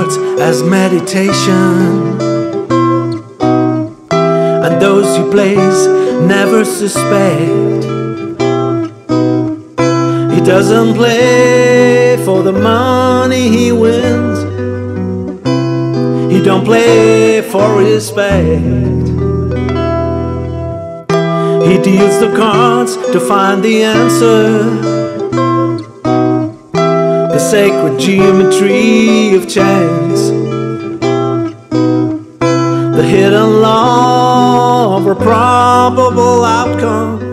cards as meditation, and those he plays never suspect. He doesn't play for the money he wins, he don't play for respect. He deals the cards to find the answer, the sacred geometry of chance, the hidden law of a probable outcome.